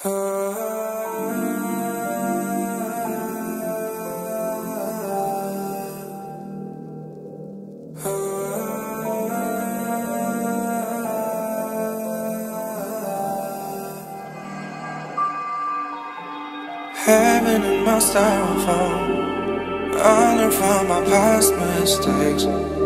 Heaven in my styrofoam, I learned from my past mistakes.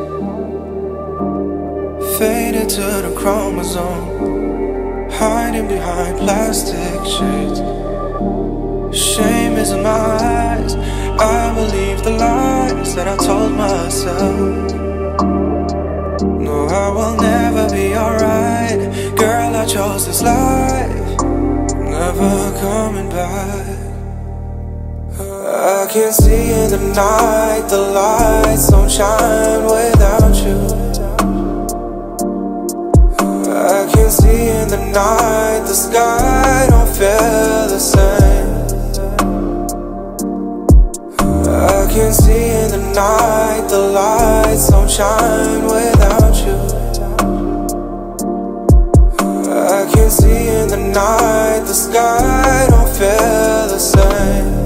Faded to the chromosome, hiding behind plastic shades. Shame is in my eyes, I believe the lies that I told myself. No, I will never be alright. Girl, I chose this life, never coming back. I can see in the night, the lights don't shine without you. I can see in the night, the sky don't feel the same. I can see in the night, the lights don't shine without you. I can see in the night, the sky don't feel the same.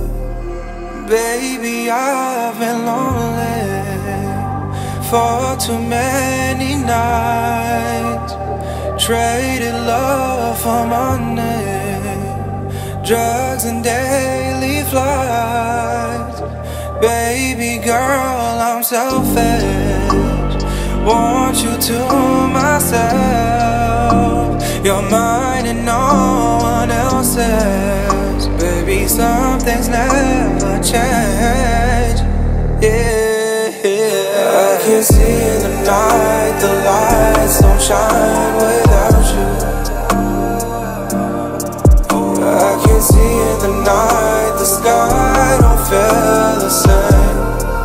Baby, I've been lonely for too many nights. Traded love for money, drugs and daily flights. Baby girl, I'm selfish, want you to myself. You're mine and no one else's. Baby, some things never change. Yeah, I can see in the night, the lights don't shine without you. I can see in the night, the sky don't feel the same.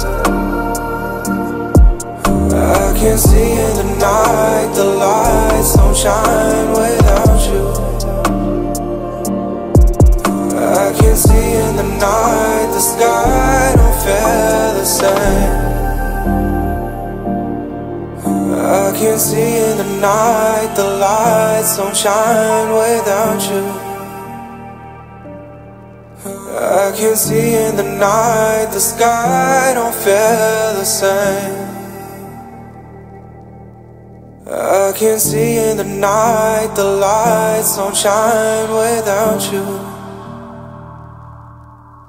I can see in the night, the lights don't shine without you. I can see in the night, the sky don't feel the same. I can see in the night, the lights don't shine without you. I can see in the night, the sky don't feel the same. I can see in the night, the lights don't shine without you.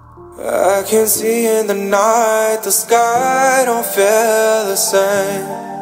I can see in the night, the sky don't feel the same.